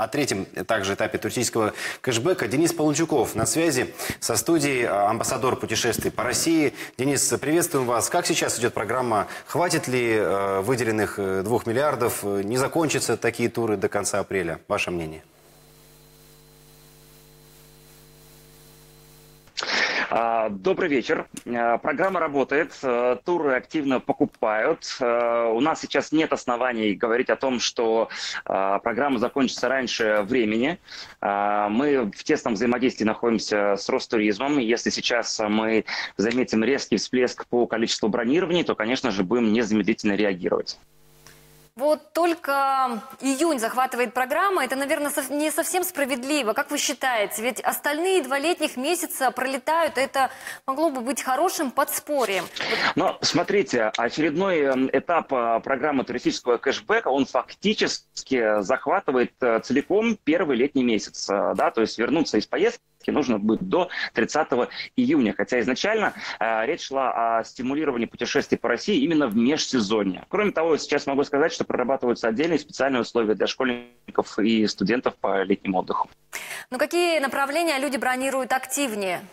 о третьем также этапе туристического кэшбэка. Денис Полончуков на связи со студией, амбассадор путешествий по России. Денис, приветствуем вас. Как сейчас идет программа? Хватит ли выделенных 2 миллиардов? Не закончатся такие туры до конца апреля? Ваше мнение? Добрый вечер. Программа работает, туры активно покупают. У нас сейчас нет оснований говорить о том, что программа закончится раньше времени. Мы в тесном взаимодействии находимся с Ростуризмом. Если сейчас мы заметим резкий всплеск по количеству бронирований, то, конечно же, будем незамедлительно реагировать. Вот только июнь захватывает программа. Это, наверное, не совсем справедливо. Как вы считаете? Ведь остальные 2 летних месяца пролетают. Это могло бы быть хорошим подспорьем. Но смотрите, очередной этап программы туристического кэшбэка, он фактически захватывает целиком первый летний месяц. Да? То есть вернуться из поездки нужно будет до 30 июня. Хотя изначально речь шла о стимулировании путешествий по России именно в межсезонье. Кроме того, сейчас могу сказать, что прорабатываются отдельные специальные условия для школьников и студентов по летнему отдыху. Но какие направления люди бронируют активнее?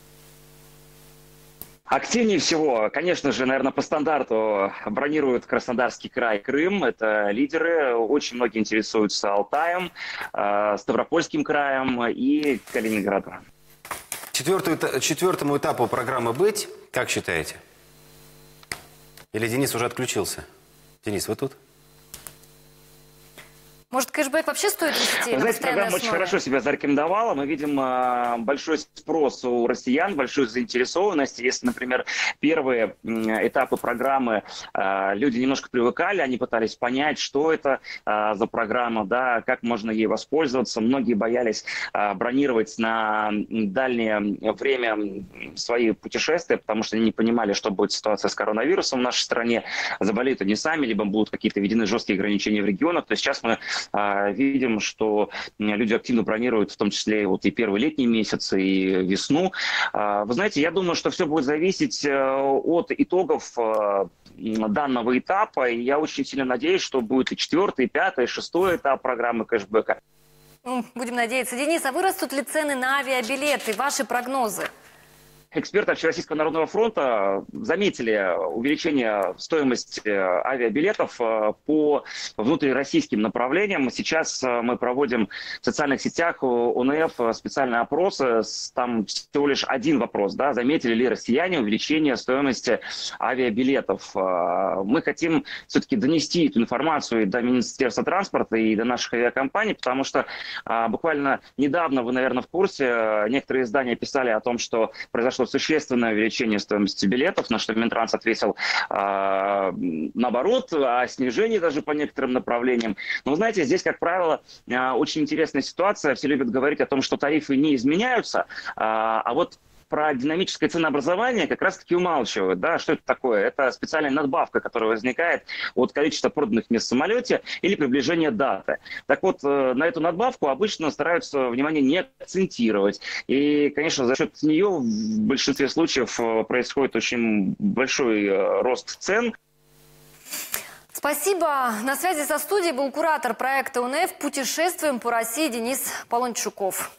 Активнее всего, конечно же, наверное, по стандарту бронируют Краснодарский край, Крым. Это лидеры. Очень многие интересуются Алтаем, Ставропольским краем и Калининградом. Четвертому этапу программы быть, как считаете? Или Денис уже отключился? Денис, вы тут? Может, кэшбэк вообще стоит вести? Вы знаете, программа очень хорошо себя зарекомендовала. Мы видим большой спрос у россиян, большую заинтересованность. Если, например, первые этапы программы люди немножко привыкали, они пытались понять, что это за программа, да, как можно ей воспользоваться. Многие боялись бронировать на дальнее время свои путешествия, потому что они не понимали, что будет ситуация с коронавирусом в нашей стране. Заболеют они сами, либо будут какие-то введены жесткие ограничения в регионах. То есть сейчас мы видим, что люди активно бронируют, в том числе вот и первый летний месяц, и весну. Вы знаете, я думаю, что все будет зависеть от итогов данного этапа. И я очень сильно надеюсь, что будет и 4-й, и 5-й, и 6-й этап программы кэшбэка. Будем надеяться. Денис, а вырастут ли цены на авиабилеты? Ваши прогнозы? Эксперты Общероссийского народного фронта заметили увеличение стоимости авиабилетов по внутрироссийским направлениям. Сейчас мы проводим в социальных сетях ОНФ специальные опросы. Там всего лишь один вопрос. Да, заметили ли россияне увеличение стоимости авиабилетов? Мы хотим все-таки донести эту информацию до Министерства транспорта и до наших авиакомпаний, потому что буквально недавно, вы, наверное, в курсе, некоторые издания писали о том, что произошло существенное увеличение стоимости билетов, на что Минтранс ответил наоборот, о снижении даже по некоторым направлениям. Но, вы знаете, здесь, как правило, очень интересная ситуация. Все любят говорить о том, что тарифы не изменяются, а вот про динамическое ценообразование как раз-таки умалчивают. Да? Что это такое? Это специальная надбавка, которая возникает от количества проданных мест в самолете или приближения даты. Так вот, на эту надбавку обычно стараются внимание не акцентировать. И, конечно, за счет нее в большинстве случаев происходит очень большой рост цен. Спасибо. На связи со студией был куратор проекта УНФ «Путешествуем по России» Денис Полончуков.